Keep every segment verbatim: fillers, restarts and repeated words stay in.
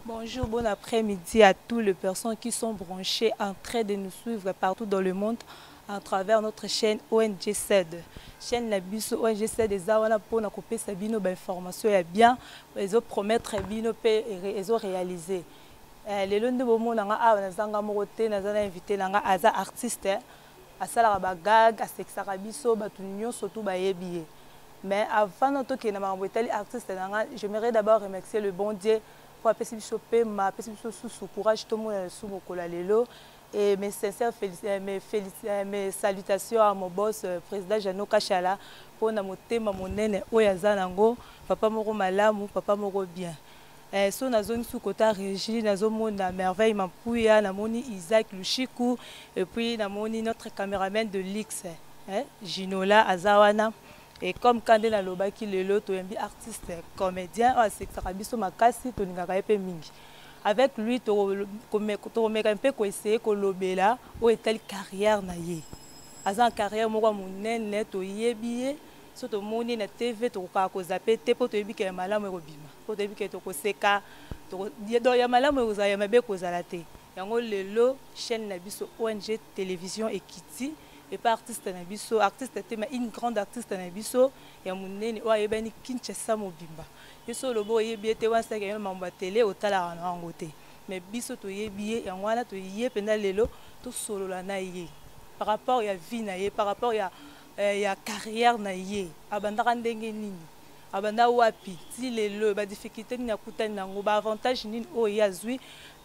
Bonjour, bon après-midi à toutes les personnes qui sont branchées en train de nous suivre partout dans le monde à travers notre chaîne O N G S E D. Chaîne la biso O N G S E D eza wana pona kopesa bino ba information ya bien, ezo promettre bino pe ezo réaliser. Eh lelo nde bomona nga awa nazanga moko te nazana invité nanga aza artiste asalaka ba gag asekisaka biso batu nyonso tu bayebi ye. Mais avant de que na etali artiste nanga, j'aimerais d'abord remercier le bon Dieu pour appeler biso pema, appeler biso sous courage tout le monde sous mokola lelo et mes sincères mes mes salutations à mon boss président Jano Kachala pour na motema monene oyaza nango papa moko malamu papa moko bien. Eh, so na zone sous côté régie na zone na merveille Mampuya na moni Isaac Lushiku et puis na moni notre caméraman de l'X eh Ginola Azawana. Et comme quand on a lobaki lelo to yembi artiste comédien o sekaka biso makasi to ningaka epe mingi. Avec lui to to meka un peu ko essayer ko lobela o etali carrière na ye. Azan carrière moko munene to yebiye so to moni na T V to ka ko zaper te po to yebi ke malamu ko bima. Po to yebi ke to ko seka to do ya malamu ko za ya mabe ko zala te. Yango lelo chaîne na biso O N G télévision Ekiti. Et pas artiste na biso artiste mais une grande artiste na biso ya munene o ayebani Kinshasa mobimba biso lobo yebi te wansa ke mamba télé otala na ngote mais biso to yebi ya ngwana to yé penda lelo to solo la na ye par rapport ya vie na ye par rapport ya ya carrière na ye abandaka ndenge nini abanda wapi ti lelo ba difficulté ni akutani nango ba avantage nini o yazwi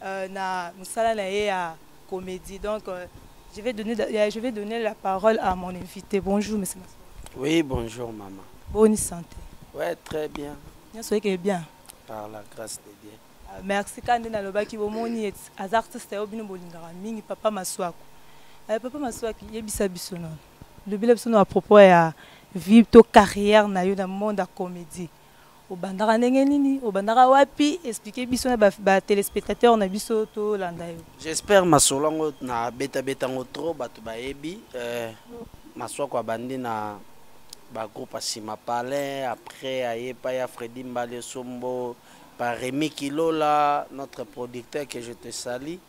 na musala na ye ya comédie donc Je vais, donner, je vais donner la parole à mon invité. Bonjour, monsieur. Oui, bonjour, maman. Bonne santé. Oui, très bien. Je suis bien. Par la grâce de Dieu. Merci. Quand on a le bac, les artistes mingi papa Maswaku. Papa Maswaku, il y a bisa bisonon. Le bilan à propos de vie de carrière dans le monde de la comédie. Au bandara nini, au bandara wapi, expliquer biso na ba téléspectateurs na biso to landayo. J'espère masolongo na beta beta ngotro batu baebi euh maswa kwa bandi na ba groupe Asima Palais après ayepa ya Freddy Mbale Sombo par Rémi Kilola notre producteur que je te salue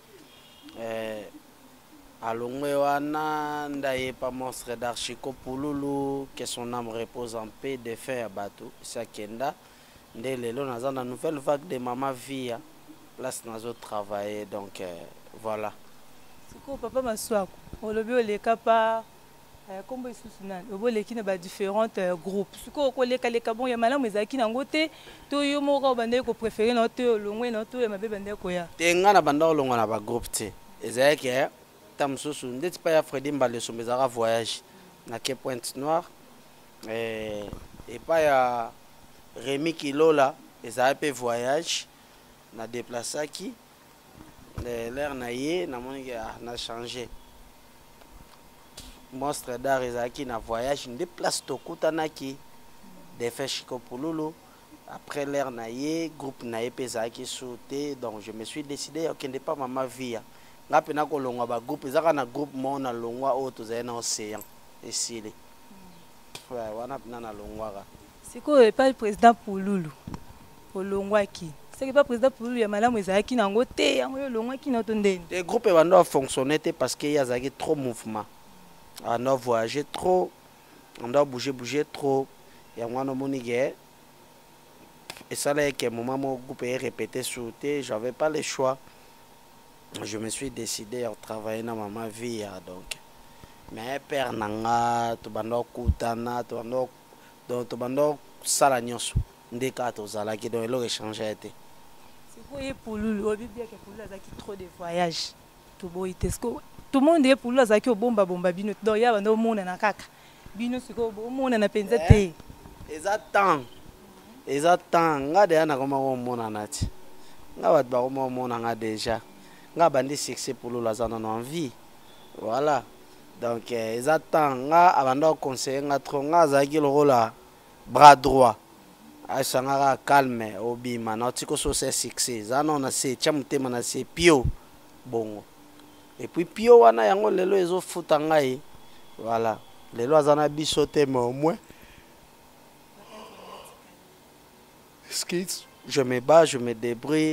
euh alongwe wana ndayepa monstre d'Archico Pululu que son âme repose en paix défunt ya bato Sakenda. Dès lelo naza na nouvelle vague de mama via place nazo travailler donc euh, voilà. Siko papa Maswaku olobi oleka pa kombo isusu nani oboleki na ba différentes groupes siko koleka leka bon ya malamu ezaki nango te to yo moko bande ko préférer na to longwe na to ya mabe bande ko ya te ngana banda olongwa na ba groupe te ezaki tam susu ndeti pa ya Freddy Mbale Sombo ezaka voyage na Cape Pointe Noire et et pas ya Rémi Kilola et a peu voyage na déplacé qui l'air na yé na mon na changé monstre d'art qui na voyage déplace to kutanaki des fêches Pululu après l'air na yé groupe na yé pesa qui sauté donc je me suis décidé ok n'est pas mama via nga pena ko longwa ba groupe ezaka na groupe mo na longwa auto za na océan et sile ouais wana pena na longwa. C'est quoi pas le président Pululu Olongwaki c'est pas président Pululu ya malamu ezaki nango te yango yo longwaki na tondeni les groupes bando fonctionner parce qu'il y a zaki trop mouvement on doit voyager trop on doit bouger bouger trop et moi no monige et ça là que moment mon groupe est répété sauter j'avais pas le choix je me suis décidé à travailler dans ma vie donc mais père nanga to bando kutana to bando donc to bando sala nyonso ndeka to zala ki donc le échanger été c'est quoi Pululu obi bien que Pululu azaki trop de voyage to boite tout le monde est Pululu azaki bomba bomba bino donc ya bando mona na kaka bino siko mona na penza te exactement exactement nga de na koma ko mona nati nga bat ba ko mona nga déjà nga bandi succès Pululu azana na envie voilà donc exactement nga abanda conseiller nga trop nga azaki le rôle bras droit asangaka calme obima na tiko so c'est succès zana na se chamutema na se pio bongo et puis pio wana yango lelo ezo futa ngai voilà lelo azana biso te mais au moins skits je me bats je me débrouille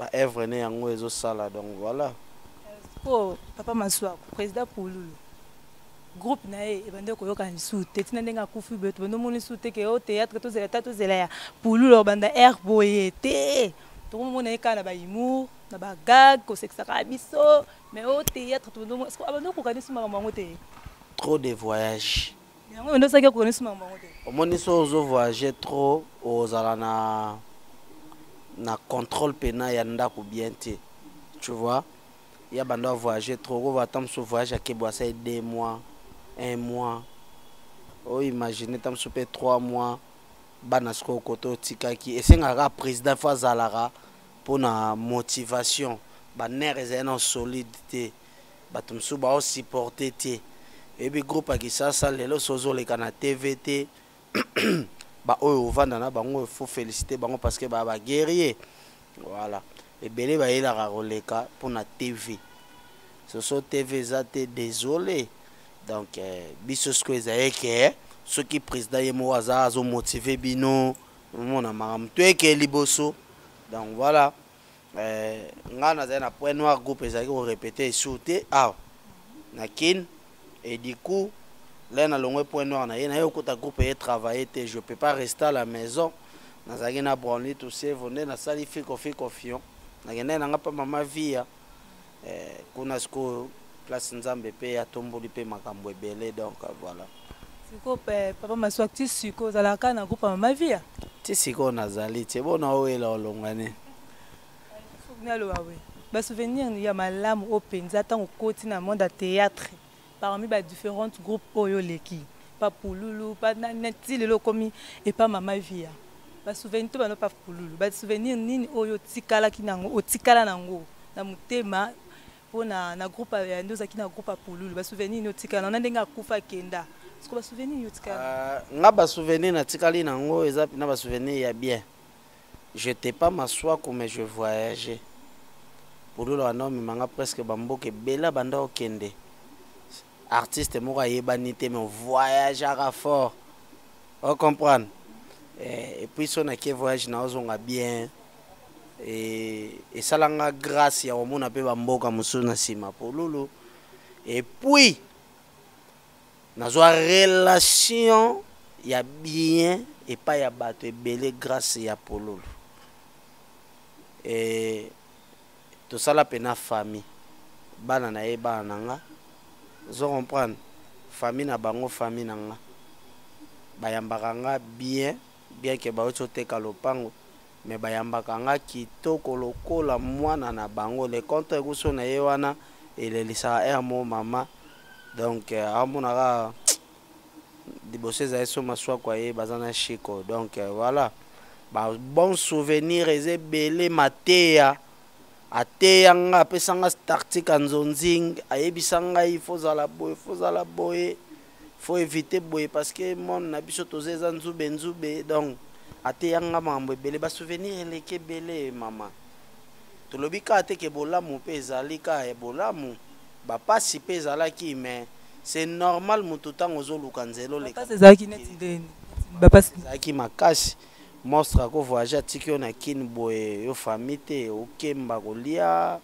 ba œuvre ne yango ezo sala donc voilà. Oh papa Maswa président Pululu groupe nae ebande koyoka nsute tina ndenga kufu beto bando moni sute ke o théâtre to zela tato zela ya Pululu banda air boyete to mona ekana ba humour na ba gag ko sexaka biso mais au théâtre to bando est-ce que abando ko kanisi mama ngote Trop de voyages. yango ndo saki ko kanisi mama ngote Omoni so ozo voyager trop ozala na na contrôle pena ya ndako bien te. Tu vois? Il y a bando voyager trop, on va attendre ce voyage à Keboa ça deux mois, un mois. Oh imaginez tam super trois mois. Banasko koto tikaki et c'est un président Fazalara pour na motivation. Ba nerf est en solidité. Ba tumsu ba supporter te. Et puis groupe qui ça ça lelo sozo le kana T V T. Ba oyo vanda na bango faut féliciter bango parce que ba ba guerrier. Voilà. Et belé ba ila roleka pour na T V. Ce sont T V zate désolé. Donc biso sko ezaeke ceux qui président yemo aza azo motiver bino mona maram tweke liboso. Donc voilà. Euh ngana za na point noir groupe ezaki ko répéter sauter ah na kin et du coup là na longwe point noir na yena yokota groupe et travailler te je peux pas rester à la maison. Nazaki na branli tout c'est venez na sali fiko fiko fion. Na genda na ngapa mama via eh kuna sko place nzambe pe ya tomboli pe makambo ebele donc voilà. Siko pe papa Maswa ti siko zala ka na groupe mama via. Ti siko nazali ti bona oela olongane. Nalo wawe. Ba souvenir ni ya malamu openza tango koti na monde théâtre parmi ba différents groupes oyo leki. Pa Pululu, pa neti lelo komi et pas mama via. Ba souvenir to bano pa Pululu. Ba souvenir nini oyo tikala kinango o tikala nango na mutema pona na groupe ya ndoza kina groupe Pululu. Ba souvenir no tikala na ndenga kufa kenda. Est-ce ba souvenir yo tikala? Nga ba souvenir na tikali nango eza na ba souvenir ya bien. Je t'ai pas m'asseoir comme je voyageais. Pululu ana mi manga presque bamboke bela banda okende. Artiste moko yebani te mais voyage à fort. On comprend. Et puis son a qui voyage na ozonga bien et et ça langa grâce ya omona pe bamboka musuna sima Pululu et puis nazwa relation ya bien et pas ya bato ebele grâce ya Pululu et tout ça la pena famille bana na ye bana nanga zo comprendre famille na bango famille nanga bayambaka nga bien bien que ba oteka lopango mais bayambaka nga kitoko lokola mwana na bango le compte ekuso na ye wana elelisa ermo mama donc amonaka dibosse za eso maswa kwa ye bazana chiko donc voilà ba bon souvenir eze belé mateya ateya nga apesanga startika nzonzing ayebisanga il faut za la boy faut za la boy faut éviter boy parce que mon na biso tozeza nzube nzube donc ateya nga mambo ebele ba souvenir eleke belé mama tolobika te ke bolamu pe ezali ka e bolamu ba pasi pe ezalaki mais c'est normal mutu tango zoluka nzelo le Papa ezalaki neti ndeni ba pasi ezalaki makasi monstre ko voyager tikio na kin boye yo famille te okemba kolia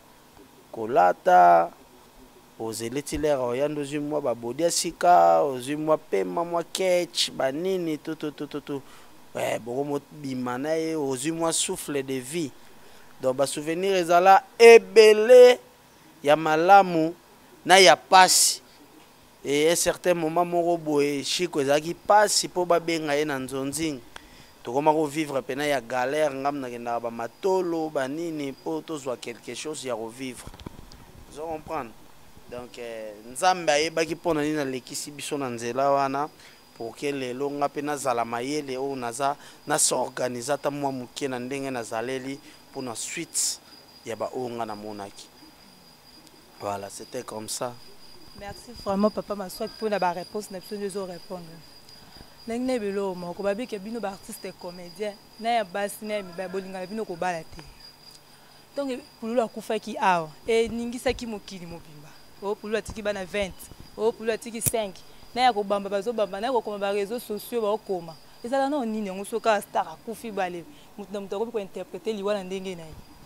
kolata ozeleti lera oyando zwi mwa babodia sika ozwi mwa pema mwa ketch banini tout tout tout tout ouais boko mo bima na ye ozwi mwa souffle de vie donc ba souvenir ezala ebele ya malamu na ya pasi et un certain moment moko boye chiko ezalaki pasi po babenga ye na nzonzing tokoma ko vivre pena ya galère ngam na kenda ba matolo banini po tozwa quelque chose ya revivre vous comprenez donc nzambe ayebaki pona nini alekisi biso na nzela wana pour que lelo nga pe nazala mayele o naza na s'organiser ta mwa muke na ndenge nazaleli pour na suite ya ba onga na monaki. Voilà, c'était comme ça. Merci vraiment papa Maswa pour la réponse n'a besoin de répondre. Nenge belo moko babi ke bino ba artiste comédien na ya basi na mi ba bolinga bino ko bala te. Donc Pululu akufa ki awa e ningisa ki mokili mobimba. O Pululu atiki bana vingt, o Pululu atiki cinq. Na ya ko bamba bazo bamba na ko koma ba réseaux sociaux ba okoma. Ezala na nini ngo soka star akufi bale. Mutu na mutu ko interpréter liwa na ndenge na ye.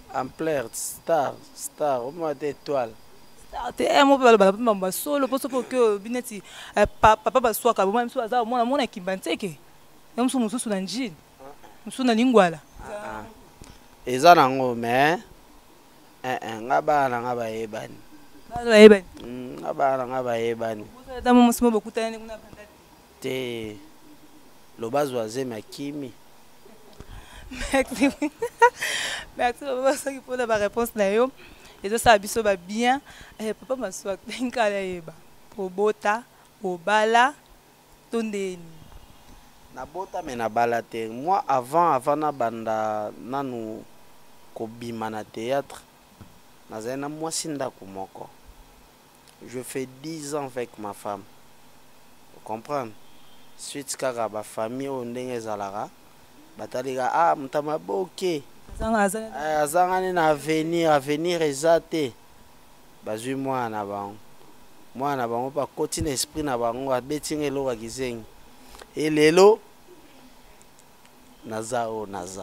Ampleur, star, star, au moins des étoiles. te mo bala bala mamba solo poso porque bineti papa baswaka bo mso aza mona mona kimbanteke ya mso mususu na njini mso na lingwala eza nango mais eh eh ngabana ngabayebani bala yebani ngabana ngabayebani ta mo msimo bokutana kuna banda te lobazo azeme akimi. Merci. Merci papa soki pour la réponse na yo. Et ça biso ba bien. Eh papa maswa nkala yeba. Obota, obala, tondeni. Na bota me na bala te. Moi avant avant na banda nanu kobima na théâtre. Nazana moi sinda kumoko. Je fais dix ans avec ma femme. Vous comprenez? Suite kaka ba famille o ndenge zalara. Batalika ah mutama boke. Azangani na avenir avenir ezate. Bazui mwana bango. Mwana bango pa continue esprit na bango abetinga loka kizengi. Et lelo naza o naza.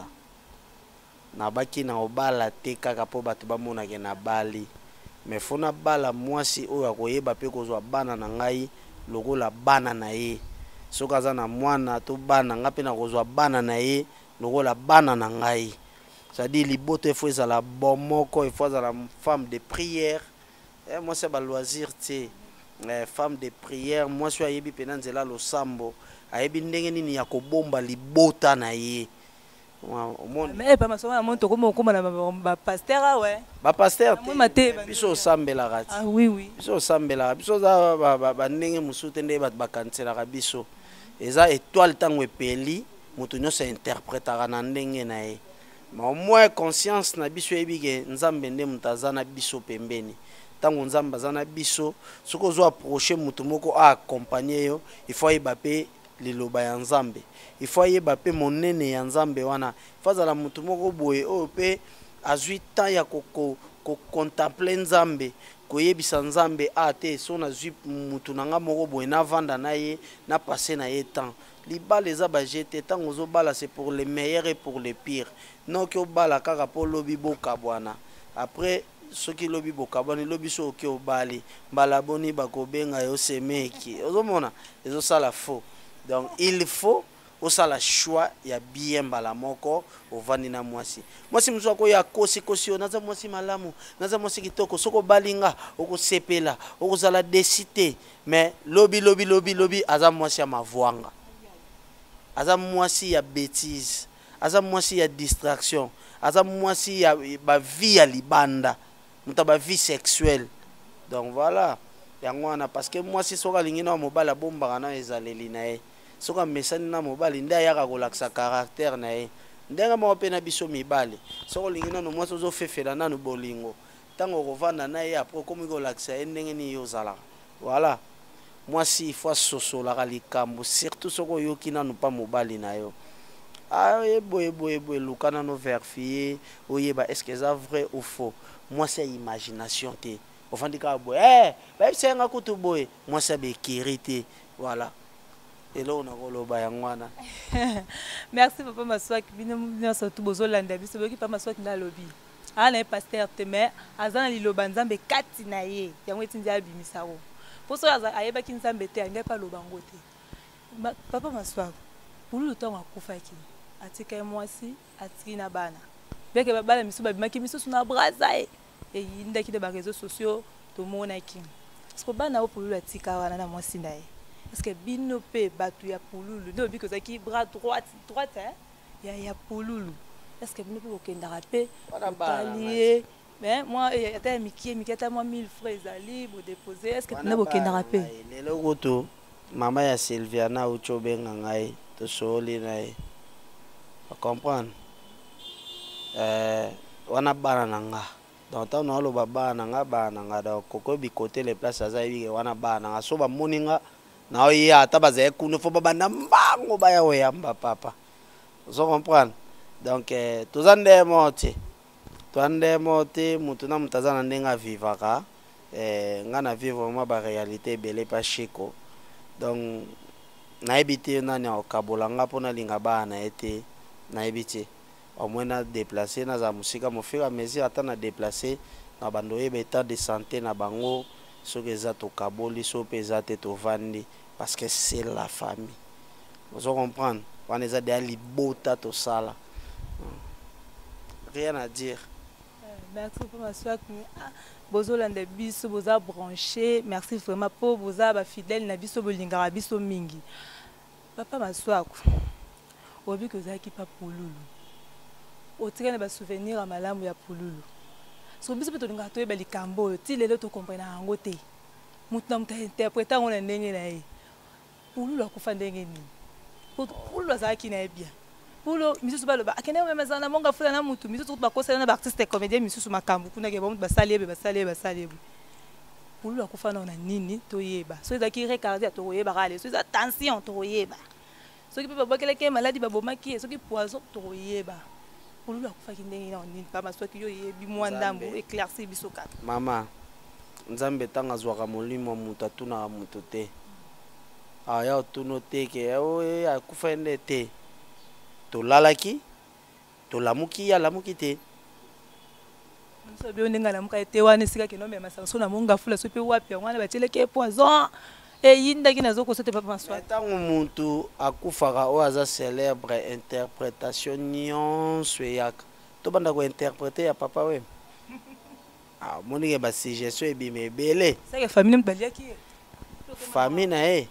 Na baki na obala te kaka po bato bamona ke na bali. Mais fona bala mwasi oyo akoyeba pe kozwa bana na ngai lokola bana na ye. Soki aza na mwana to bana nga pe na kozwa bana na ye lokola bana na ngai. C'est-à-dire liboto il faut ezala bon moko, il faut ezala femme de prière. Eh moi c'est ba loisir te. Eh femme de prière, moi je ayebi pena nzela lo sambo. Ayebi ndenge nini ya kobomba libota na ye. Mais pas ma soeur monte comme comme ba pasteur ouais. Ba pasteur moi maté biso sambela rati. Ah oui oui. Biso sambela, biso za ba ndenge musute nde ba bakansela ka biso. Eza étoile tango epeli, mutu nyoso interprétera na ndenge na ye. Mais au moins conscience na biso ebike nzambe nde mutaza na biso pembeni. Tango nzambe azana biso, soko zo approcher mutu moko a accompagner yo, il faut yebape liloba ya nzambe. Il faut yebape monene ya nzambe wana. Fazala mutu moko boye o pe azui temps ya koko ko contempler nzambe, koyebisa nzambe a te so na zui mutu nanga moko boye na vanda na ye, na passer na ye temps. Libala eza ba jeté tango zo bala c'est pour le meilleur et pour le pire. Non que bala kaka po lobi boka bwana. Après ce qui lobi boka bwana lobi so ke obali mbala boni bakobenga yo semeki. Ozomona ezo sala faux. Donc il faut osala choix ya bien mbala moko ovandi na mwasi. Mwasi mzo ko ya kosi kosi onaza mwasi malamu, naza mwasi kitoko soko balinga okosepela, okozala décider mais lobi lobi lobi lobi aza mwasi ya mavwanga. Aza mwasi ya bêtise, aza mwasi ya distraction, aza mwasi ya ba vie ya libanda, muta ba vie sexuelle. Donc voilà, yango wana parce que mwasi soka lingi na mobala bomba na ezaleli na ye. Soka mesani na mobali nda yaka kolakisa caractère na ye. Ndenga mo pe na biso mibale. Soka lingi na no mwasi ozo fefela na no bolingo. Tango kovanda na ye après komi kolakisa ye ndenge ni yo zala. Voilà. Moi si il faut sosola likambo surtout soko yoki na no pa mobali na yo. Ah boye boye boye lukana no verfier oyeba est-ce que c'est vrai ou faux. Moi c'est imagination te. Ofandika boye eh ba bisenga kutu boye moi c'est bekirité voilà. Et là on a koloba yangwana. Merci papa maswa ki bino bino surtout bozolanda biso boki papa maswa ki na lobi. Ah na pasteur te mais azana liloba nzambe kati na ye yango etinzi abimisa ro. Pour ça ayeba ki nzambe te anga pa lobango te. Papa maswa pour le temps akufaki atika mwasi atiki na bana. Beke bala miso babimaki miso suna braza e. Et indaki de ba réseaux sociaux to mona ki. Parce que bana o pour le atika wana na mwasi na ye. Parce que bino pe batu ya pululu no biko zaki bras droite droite hein ya ya pululu. Est-ce que bino pe okenda rapé palier mais moi il y a ta miki miki ta moi mille francs ali bo déposer est-ce que bino okenda rapé lelo goto mama ya Sylviana uchobenga ngai to soli nai tu comprends euh wana bana nanga donc tant no lo baba nanga bana nga donc koko bi côté les places azayi wana bana nga so ba moninga na oye ata bazaye kuno fo baba na mbango baya oyamba papa vous comprenez donc eh tozande mote twande mote mutu na mutazana ndenga vivaka eh ngana vivre moi ba réalité belé pas chiko donc na ebité nani okabolanga pona linga bana ete na ebité au moins na déplacer na za musika mo fur et à mesure ata na déplacer na bando yeba état de santé na bango soki eza tokaboli so pe eza te tovandi parce que c'est la famille. Vous comprenez? On est déjà libota to sala. Rien à dire. Merci pour ma soeur. Bozolanda biso boza branché. Merci vraiment pour boza ba fidèle na biso bolingara biso mingi. Papa ma soeur. Obi que za ki pa polulu. O tika na ba souvenir à malamu ya polulu. So biso pe to linga to yeba likambo ti lelo to comprendre yango te. Mutu na mutu interpréter on ndenge na ye. Polulu akufa ndenge ni. Polulu azaki na bien. Polo misusu baloba akene même zana monga fula na mutu misusu ba kosela na ba artiste comédien misusu makambu kuna ke ba mutu basaliebe basaliebe basaliebe. Polulu akufa na nini to yeba. So ezaki recardia to yeba kale. So eza tension to yeba. So ki pe ba bakela ke maladie ba bomaki so ki poison to yeba. Polulu akufa ki ndenge na nini pa maso ki yo yebi mwandambo éclairci biso kata. Mama nzambe tanga zwaka molimo mutu atuna mutu te. Aya tuno te ke o akufa ende te. To lalaki to lamuki ya lamuki te. So bi onenga lamuka te wana sika ke no me masa so na monga fula so pe wapi wana ba tele ke poison e yinda kina zoko sote papa maswa. Tango muntu akufaka o aza célèbre interprétation nyonso yaka. To banda ko interpréter ya papa we. Ah moni ke ba suggestion ebime belé. Ça que famille mbalia ki. Famille na e.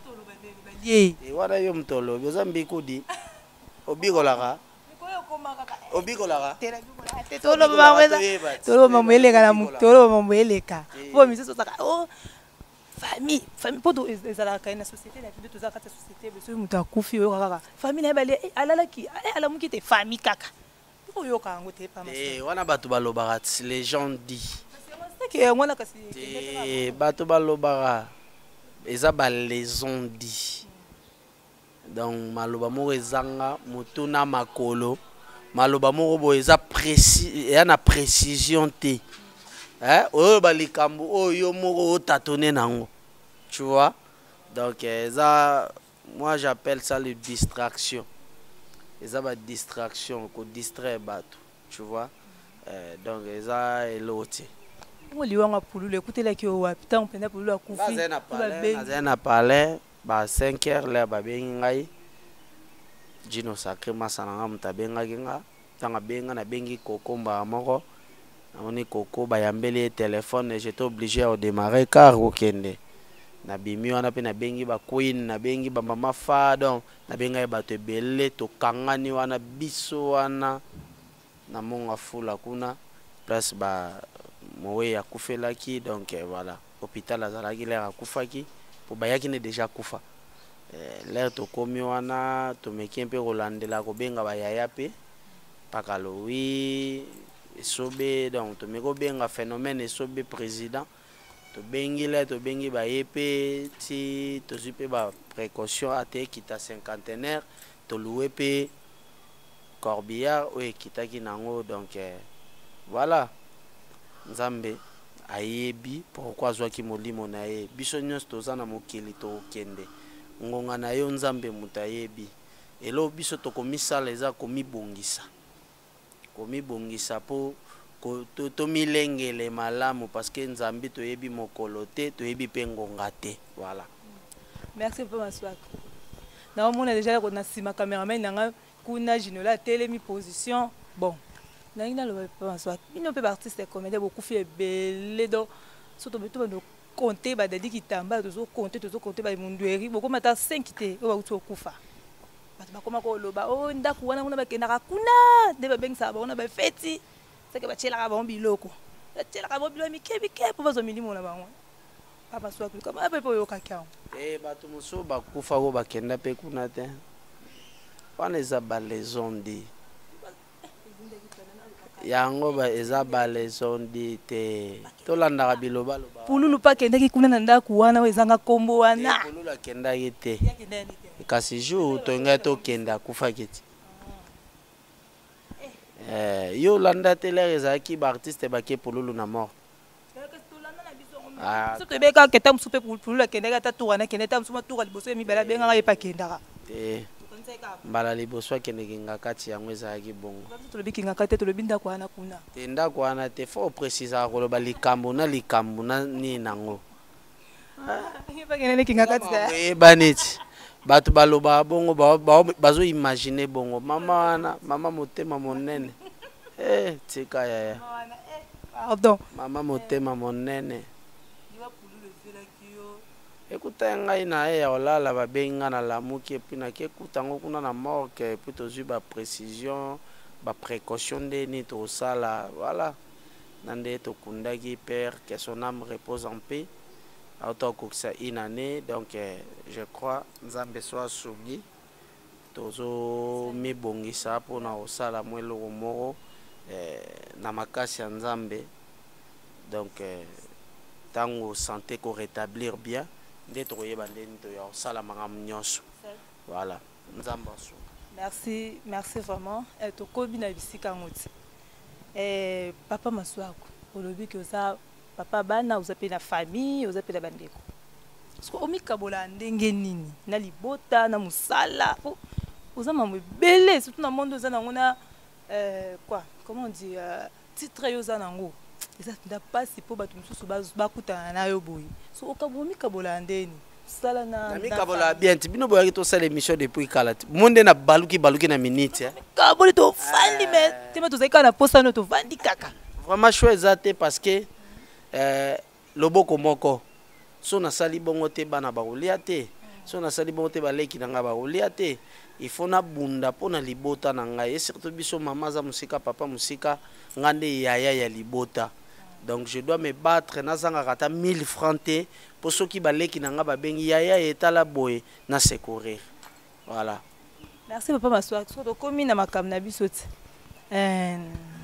Ye. E wana yo mtolo byoza mbikudi. Obikolaka. Obikolaka. Tolo mama tolo mama eleka na mutolo mama eleka. Po misusu saka oh famille famille poto ezala ka na société na bido tozaka ta société beso mutu akufi yo kaka. Famille na bale alalaki alamuki te famille kaka. Po yo ka ngo te pa masa. Eh wana bato balobaka les gens dit. C'est que ngwana kasi. Eh bato balobaka eza ba les gens dit. Donc maloba moko ezanga mutuna makolo maloba moko bo eza précis ya na précision te hein oyo balikambo oyo moko otatone nango tu vois donc eza moi j'appelle ça les distractions eza ba distraction ko distraire bato tu vois euh, donc eza elote ngoli wanga pululu ekutela ki o wapi tant penda pululu akufi ba na parler ba cinq heures là ba bengi ngai Gino Sacré masananga mutabenga kinga tanga benga na bengi koko mba moko namoni koko bayambeli téléphone j'étais obligé à démarrer car okende na bimi wana pe na bengi ba queen na bengi ba mama fa donc na benga ba te belé to kangani wana biso wana na monga fula kuna place ba mowe ya kufelaki donc voilà hôpital azalaki l'air akufaki pour bayaki ne déjà kufa l'air to komi wana to meki un peu rolandela ko benga ba yaya pe pakalowi esobe donc to meko benga phénomène esobe président to bengi la to bengi ba yepe ti to supe ba précaution ate kita cinquantenaire to louer pe corbillard o ekitaki nango donc eh, voilà nzambe ayebi pourquoi zwaki molimo na ye biso nyonso toza na mokili to kende ngonga na yo nzambe mutu ayebi elo biso tokomisala eza komibongisa komibongisa po tomilengele malamu parce que nzambe toyebi mokolo te toyebi pe ngonga te voilà. Merci pour ma soirée. Na omona déjà ko na sima cameraman nanga kuna jinola telemi position bon na ina lo pa ma soirée ino pe artiste comédien beaucoup fait belé do surtout beto bando compter ba dadi kitamba tozo compter tozo compter ba mundueri beaucoup mata cinq te o ba uto kufa ba ba koma ko loba o ndaku wana kuna ba kenaka kuna de ba bengisa ba ona ba feti c'est que ba tshela ka ba biloko ba tshela ka ba bilo mi kebi ke po ba zo milimo na bango papa soa ku kama ba po yo ka kyao eh ba to muso ba kufa go ba kenda pe kuna te wana eza ba lezondi yango ba eza ba lezondi te to landa ka biloba loba pululu pa kenda ki kuna na ndaku wana o ezanga kombo wana pululu kenda ki te kasi jour to nga to kenda kufa kiti eh yo landa te le ezaki ba artiste ba ke pululu na mort ah so to beka ke tam soupe pululu kenda ka ta tourana kenda tam suma tour liboso mi bala benga e pa kenda te mbala liboso akendeki nga kati yango ezalaki bongo tolobi kinga te tolobi ndako wana kuna te ndako wana te fo précisaka koloba likambo na likambo na nini nango oyeba neti bato baloba bongo bazoimagine bongo mama wana mama motema monene eh tika yaya pardon mama motema monene ekuta ngai na ye ya olala babengi nga na lamuki epuis nakekuta yango kuna na morke epuis tozwi baprécision baprécaution nde nini tosala voilà na nde tokundaki père que son âme repose en paix auto kokisa une année donc euh, je crois nzambe so asungi tozo mibongisa mpona kosala mwa eloko moko eh, na makasi ya nzambe donc eh, ntango santé ko rétablir bien nde tokoyeba ndeni toya kosala makambo nyonso voilà nzambe asungi. Merci, merci vraiment. Et to kobi na bisika ngoti. Eh papa Maswako, olobi que ça papa bana uzape na famille, uzape na bandeko. Parce que omika bola ndenge nini, na libota na musala. Uzama mbele, surtout na monde za ngona euh quoi, comment on dit euh, titre yo za nango. Ça n'a pas si pour batu mususu ba kuta na yo boyi. So okabomika bola ndeni. Sala na mi kabola bien ti bino boyaki to sala émission depuis kala monde na baluki baluki na minute hein kaboli to fandi mais tema to zaika na posta no to vandi kaka vraiment choix zate parce que euh loboko moko so na sali bongo te bana ba olia te so na sali bongo te baleki na nga ba olia te il faut na bunda pona libota na ngai et surtout biso mama za musika papa musika ngande yaya ya libota. Donc je dois me battre nazanga kata mille francs te pour ceux qui baleki nanga babengi yaya etala boye na secourir. Voilà. Merci papa Maswako. So komi na makam na biso ti. Euh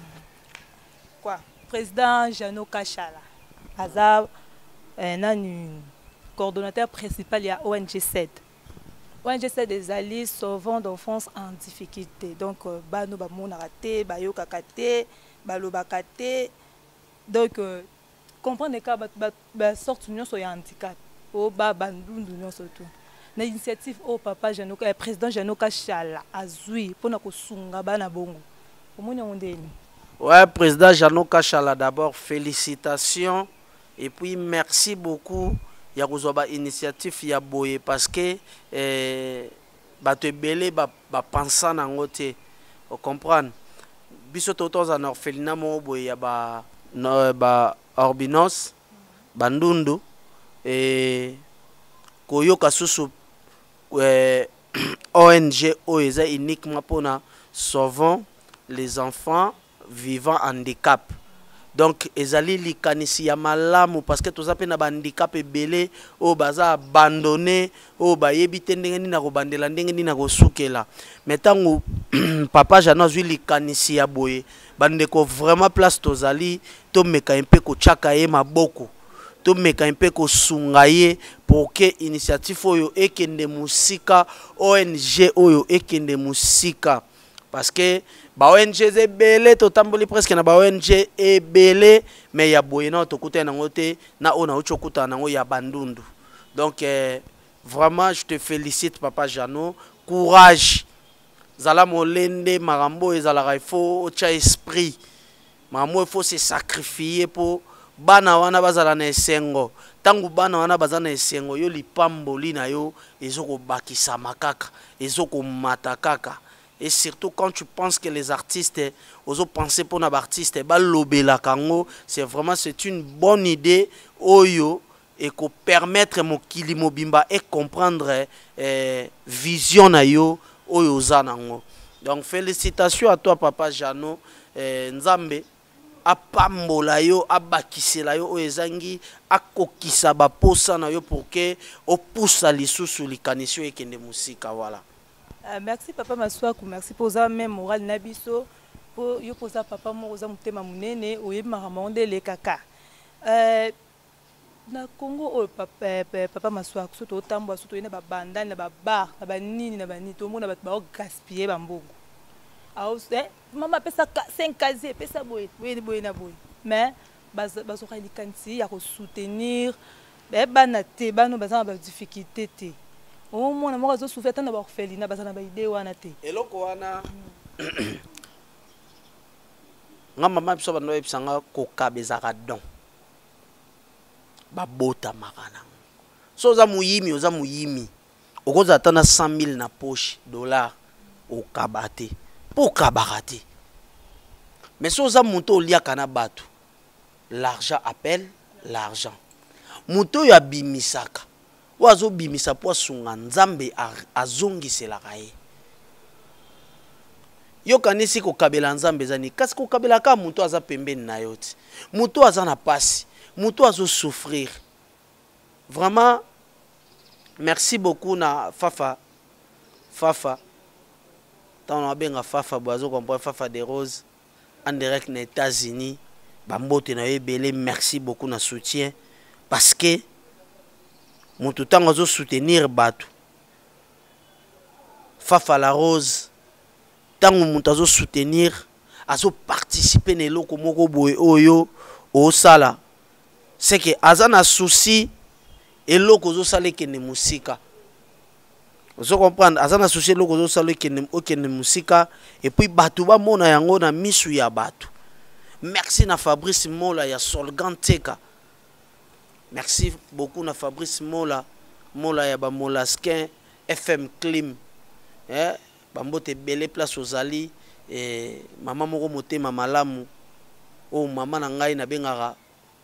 quoi? Président Jano Kashala. Azab euh, nani coordonnateur principal ya O N G S E D. O N G S E D des alliés sauvant d'enfance en difficulté. Donc bano ba mona raté, ba yo kakate, ba lobakate. Donc euh, comprendre que ba ba sorte union so ya handicap o ba bandundu union surtout na initiative au papa Janoka eh, président Janoka Kashala azui pona ko sunga bana bongo omoni ondeni. Ouais, président Janoka Kashala, d'abord félicitations et puis merci beaucoup ya kozoba initiative ya boye parce que eh bato ebele ba ba pensa nango te o comprendre biso totos en orphelinat mo boye ya ba no ba orbinos bandundu et koyoka susu eh, O N G oeza uniquement pour sauvant les enfants vivant handicap. Donc ezali likanisi ya malamu parce que toza pe na handicap ebele o baza abandonné o bayebi te ndenge nini na kobandela ndenge nini na kosukela. Metango papa Jano azwi likanisi ya boye bandeko vraiment place tozali to meka mpe ko chaka ye maboko to meka mpe ko sunga ye pour que initiative oyo ekende musika O N G oyo ekende musika parce que ba O N G ebele to tamboli presque na ba O N G ebele mais ya boye na to kuta na ngote na ona ucho kuta na ngo ya bandundu. Donc euh, vraiment je te félicite papa Jano, courage. Zala molende marambo ezala il faut cha esprit. Maman il faut se sacrifier pour bana wana bazala na esengo. Tangu bana wana bazana esengo yo lipamboli na yo ezoko bakisa makaka, ezoko matakaka. Et surtout quand tu penses que les artistes, oso penser pour les artistes, ba lobela kango, c'est vraiment c'est une bonne idée oyo et ko permettre mon kilimo bimba et comprendre eh, vision na yo oyo zanango. Donc félicitations à toi papa Jano, eh, Nzambe apambola yo abakisela yo oyezangi akokisa ba posa na yo pour que opusa lisusu likanisio ekende musika voilà. Uh, merci papa Maswako, merci pour ça même moral nabiso pour yo posa papa mo za mutema munene oyebi maramonde le kaka. Euh na Congo o papa papa Maswako so to tambo so to ina ba banda na ba bar na ba nini na ba nini to mona ba ba gaspiller ba mbongo. Ah eh mama pesa cinq casiers pesa boy boy boy na boy. Mais bazo bazo ka likanti ya ko soutenir ba bana te bano baza ba difficulté te. au moins moi zo souffrir tant na ba orphelinat bazana ba idée wana te eloko wana nga mama biso bando ebisanga kokabezaka don babota makana so za muyimi oza muyimi okoza ata na cent mille na poche dollar okabate po kabakate mais so za moto oliaka na bato l'argent appelle l'argent moto yo abimisaka wazo bimisa po asunga nzambe azongiselaka ye yo kanisi kokabela nzambe zani kasi kokabela ka moto aza pembeni na yo ti moto aza na pasi moto azo souffrir vraiment merci beaucoup na Fafa Fafa tant on benga Fafa boazo comprendre Fafa des Roses en direct na États-Unis bambote na ebele merci beaucoup na soutien parce que moto tango azo soutenir bato Fafa la Rose tango moto azo soutenir azo participer na eloko moko boye oyo o sala c'est que azana souci eloko ozo sala ke ne musika ozo comprendre azana souci eloko ozo sala ke ne okene musika et puis bato ba mona yango na misu ya bato. Merci na Fabrice Mola ya Solgan Teka. Merci beaucoup na Fabrice Mola Mola ya ba Molaskin F M Clim eh bambote belle place ozali et mama moko motema malamu o mama na ngai na bengaka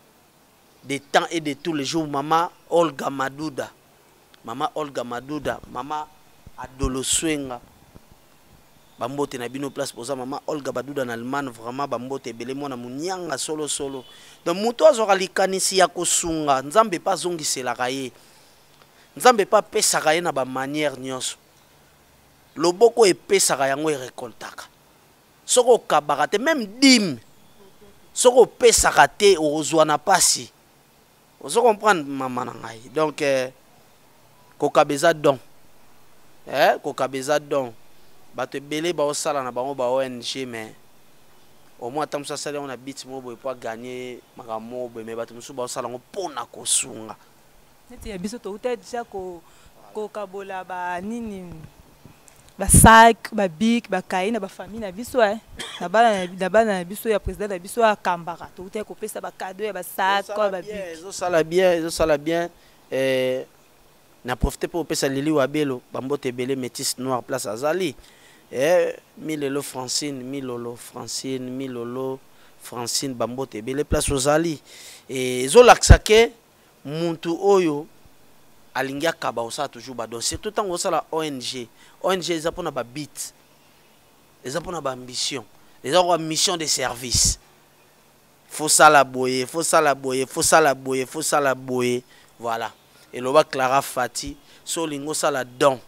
de temps et de tous les jours mama Olga Madouda mama Olga Madouda mama Adolo Swenga bambote na bino place poza mama Olga Madouda na Allemagne vraiment bambote bele mona munyanga solo solo donc muto azoka likanisi ya kosunga nzambe pa zongiselaka ye nzambe pa pesaka ye na ba manière nyonso loboko epesaka yango erekoltaka soko kabaka te même dim soko pesaka te ozwa na pasi ozo comprendre mama na ngai donc eh, kokabeza don eh kokabeza don bato belé ba osala na bango ba O N G mais au moins tam ça sala on a bit mo boy pour gagner makamo boy mais bato musu ba osala ngo pona kosunga neti ya biso to uta déjà ko ko kabola ba nini ba sac ba big ba kaina ba famille na biso eh na bana na bana biso ya président na biso akambaka to uta ko pesa ba cadeau ya ba sac ko ba big zo sala bien zo sala bien eh na profiter pour pesa lili wa belo bambote belé métis noir place azali eh milolo Francine milolo Francine milolo Francine bambote belé place ozali et zo laksake muntu oyo alingia kaba osa toujours ba donc surtout tant osala O N G O N G eza pona ba bit eza pona ba ambition eza ko mission de service faut ça la boyer faut ça la boyer faut ça la boyer faut ça la boyer voilà et loba Clara Fati so lingo sala don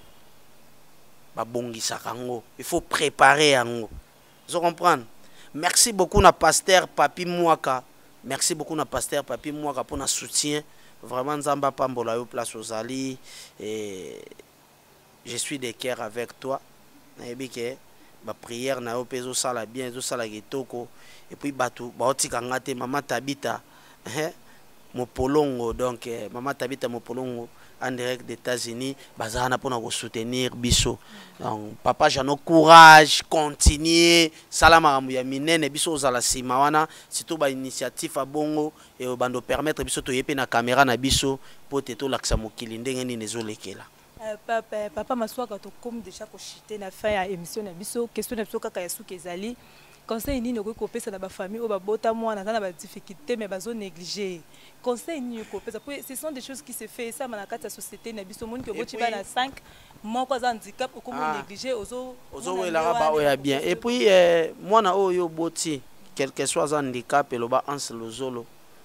ba bongisa kango il faut préparer yango vous comprenez. Merci beaucoup na pasteur Papi Mwaka merci beaucoup na pasteur Papi Mwaka pour na soutien vraiment nzamba pambola yo place ozali et je suis de cœur avec toi na ebike ba prière na yo pezo sala bien zo sala kitoko et puis batu ba otika ngate mama Tabita hein Mopolongo donc eh, mama Tabita Mopolongo en direct des États-Unis bazana pour nous soutenir biso donc papa Jano courage continuer salama ya minene biso ozala sima wana surtout ba initiative a bongo et bando permettre biso to yepe na caméra na biso pour te to laksa mokili ndenge nini ezolekela papa papa maswaka to comme déjà ko chiter na fin ya émission na biso question na biso kaka ya suki ezali conseil nini ko kopesa na ba famille o ba bota mwana na ba difficulté mais bazo négliger conseil nini ko kopesa ce sont des choses qui se fait ça na kati ya société na biso moni que boti ba na cinq moko za handicap ko mo négliger ozo ozo wela ba o ya bien et puis eh, mwana oyo boti quel que soit handicap et lo ba ans lozolo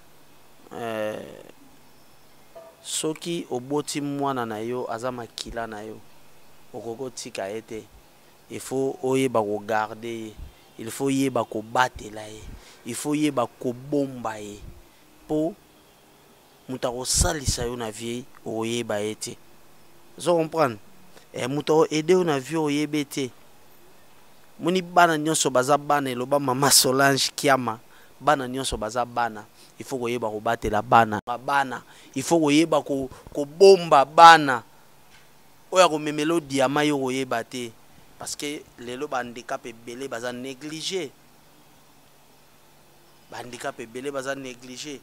euh soki oboti mwana na yo azama kila na yo okoko tika ete il faut oyeba ko garder il faut yeba ko batela ye il faut yeba ko bomba ye po muta ko salisa yo na vie oyeba ete zo comprendre et muta aider na vie oyeba ete muni bana nyonso baza bana eloba mama Solange Kiama bana nyonso baza bana il faut koyeba ko batela bana bana il faut koyeba ko ko bomba bana oya ko memelo diamant yo koyeba te parce que lelo ba handicap ebele baza négligé ba handicap ebele baza négligé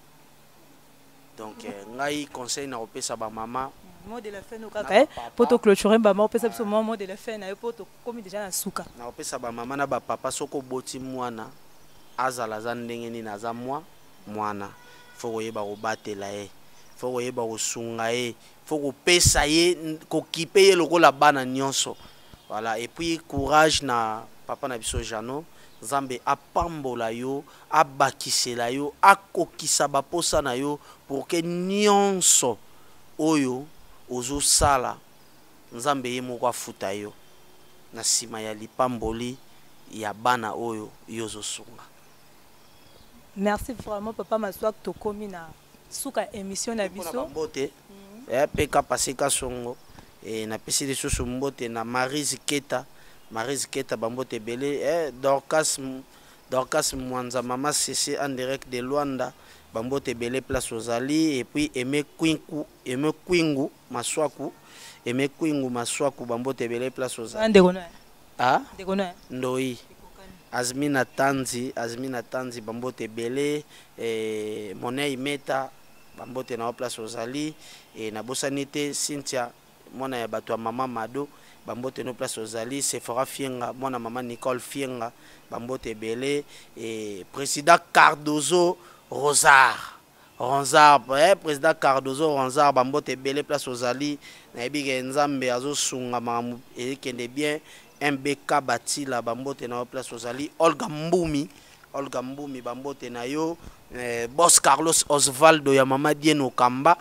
donc ngai conseil na kopesa ba mama mot de la fin no kaka pour to clôturer ba mama opesa biso mot de la fin na yo pour to komi déjà na suka na kopesa ba mama na ba papa soko boti mwana azala za ndenge nini aza mwa mwana faut koyeba kobatela ye faut koyeba kosunga ye faut kopesa ye kokipe ye lokola bana nyonso voilà et puis courage na papa na biso Jano Nzambe apambola yo abakisela yo akokisa baposa na yo pour que nyonso oyo ozo sala Nzambe ye moko afuta yo na sima ya lipamboli ya bana oyo yozo sunga. Merci vraiment papa Maswak tokomi na suka émission na biso mbote eh peka pasika songo et na pesi de soso mbote na Marise Keta Marise Keta bambote belé eh Dorcas Dorcas Mwanza mama Cc en direct de Luanda bambote belé place aux Ali et puis Aimé Kwinku Aimé Kwingu Maswaku Aimé Kwingu Maswaku bambote belé place aux Ali ah ndoi Azmina Tanzi Azmina Tanzi bambote belé et Monei Meta bambote na place aux Ali et na bosanité Cynthia mona ya bato mama Mado bambote no place aux Ali Sephora Fienga mona mama Nicole Fienga bambote belé et président Cardozo Rosar Rosar eh président Cardozo Rosar bambote belé place aux Ali na ebike Nzambe azo sunga mamu et kende bien M B K Batila bambote na place aux Ali Olga Mbumi Olga Mbumi bambote na yo eh, Boss Carlos Osvaldo ya mama Dieno Kamba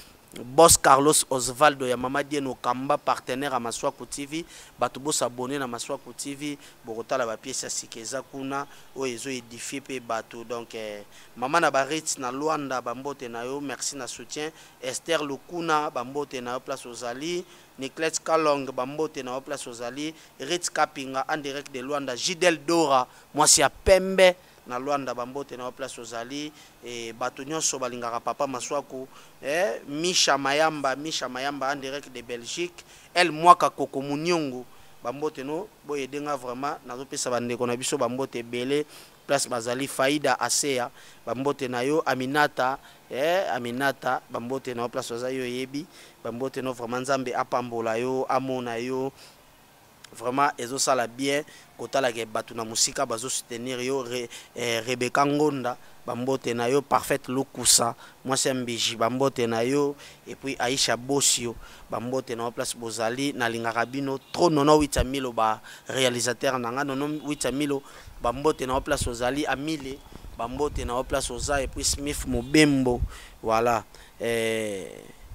Boss Carlos Osvaldo ya mama Dieno Kamba partenaire à Maswaku T V bato bo s'abonner na Maswaku T V bokotala ba pièce sikeza kuna o ezo édifier pe bato donc eh, mama na barit na Luanda bambote na yo merci na soutien Esther Lukuna bambote na yo place aux Ali Nicolas Kalong bambote na yo place aux Ali Ritz Kapinga en direct de Luanda Gidel Dora moi c'est à Pembe na Luanda bambote na place aux Ali et bato nyonso balingaka papa Maswaku eh Misha Mayamba Misha Mayamba en direct de Belgique El Mwaka Koko Munyongo bambote no boye denga vraiment nazo pesa bandeko na biso bambote belé place bazali Faida Asea bambote na yo Aminata eh Aminata bambote na place ozayo yebi bambote no vraiment Nzambe apambola yo amona yo vraiment ezo sala bien kotala ke batu na musika bazo soutenir yo re, eh, Rebecca Ngonda bambote na yo Parfaite Lukusa moi c'est Mbiji bambote na yo et puis Aisha Bosio bambote na place bozali na lingaka bino trop nono huit mille ba réalisateur nanga nono huit mille bambote na place ozali Amile bambote na place oza et puis Smith Mobembo voilà eh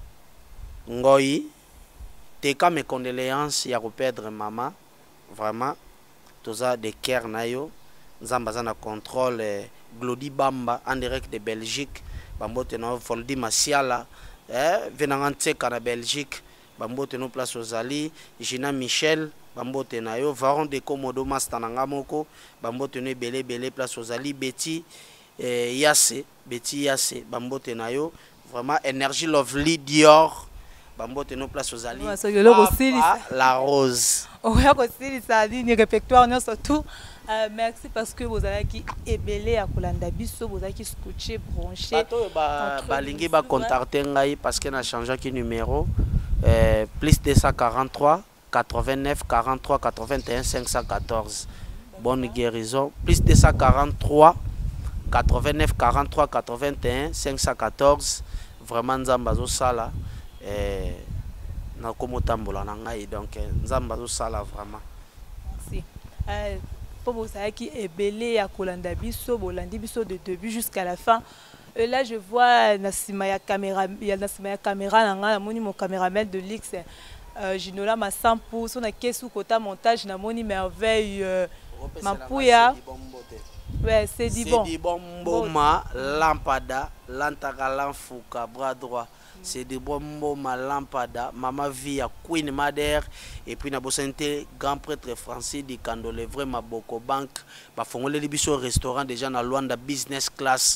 ngoi teka mes condoléances ya perdre maman vraiment toza de cœur na yo Nzamba za na contrôle eh, Glody Bamba en direct de Belgique bambote na Foldi Masiala eh venant tseka na Belgique bambote no place aux Ali Gina Michel bambote na yo Varon de Komodo master nanga moko bambote no belé belé place aux Ali Betty eh, Yasse Betty Yasse bambote na yo vraiment Energy Lovely Dior bambote no place aux Ali la rose oya ko silisa ligne répertoire non surtout merci parce que vous avez qui ebelé à kolanda biso vous avez qui scotché branché bato ba balingi ba contacter ngai parce que na changé qui numéro euh, plus deux cent quarante-trois quatre-vingt-neuf quarante-trois quatre-vingt-un cinq cent quatorze bonne guérison plus deux cent quarante-trois quatre-vingt-neuf quarante-trois quatre-vingt-un cinq cent quatorze vraiment Nzamba zo sala eh na komotambola na ngai donc Nzamba zo sala vraiment merci euh pour vous savez qui est belé à kolanda biso bolandi biso de début jusqu'à la fin et là je vois Nassima ya caméra ya Nassima ya caméra na nga moni mon caméraman de Lix euh Ginola ma cent pour cent on a kesu kota montage na moni merveille euh, Mampuya ouais c'est dit bon c'est dit bon boma lampada lantaka lanfuka bras droit c'est de bon ma lampada mama via Queen Mother et puis na bosente grand prêtre français di Kandole vraiment Boko Bank ba fongole biso restaurant déjà na Luanda business class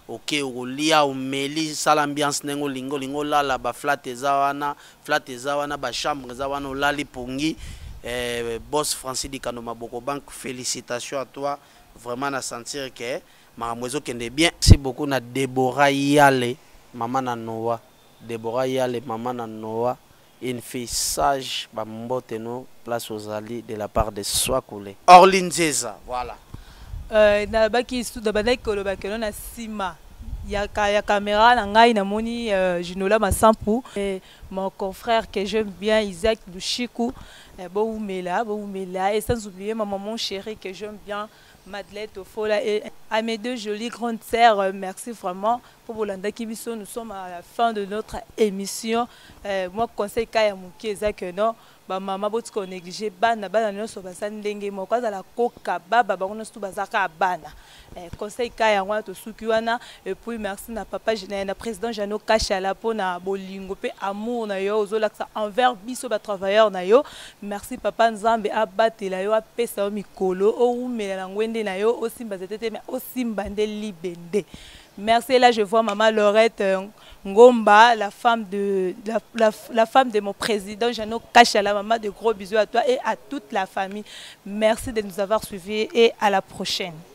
ok olia omeli sala ambiance nengo lingo lingo lala ba flat ezawana flat ezawana ba chambre ezawana olali pongi eh, boss Francis Dikano Maboko Bank, félicitations à toi vraiment na sentir que maramwezo kende bien. Merci beaucoup na Deborah Yale maman na Noah Deborah Yale maman na Noah, une fille sage ba mboteno place aux alliés de la part de Swakoulé Orline Zeza voilà. Euh, na baki sous da banai koloba kelo na sima ya ka ya caméra na ngai na moni euh, Jinola Masampu et mon confrère que j'aime bien Isaac Lushiku eh, bo umela bo umela et sans oublier ma maman chérie que j'aime bien Madeleine Tofola et à mes deux jolies grandes sœurs, euh, merci vraiment pour Bolanda Kibiso. Nous sommes à la fin de notre émission. Euh, moi, conseil Kaya Mouki que non, ba maman bot ko négliger bana bana no so basan ndenge mo kwa la koka baba ba ono stu bazaka bana. Eh, conseil Kaya ngwa to suki wana et puis merci na papa général na président Jano Kachala po na bolingo pe amour na yo ozo laksa envers biso ba travailleurs na yo. Merci papa Nzambe abatela yo apesa o mikolo o umela ngwende na yo osimba zetete mais osimba nde libende. Merci, là je vois maman Laurette euh, Ngomba, la femme de la, la, la femme de mon président Jano Kachala. Maman, de gros bisous à toi et à toute la famille. Merci de nous avoir suivis et à la prochaine.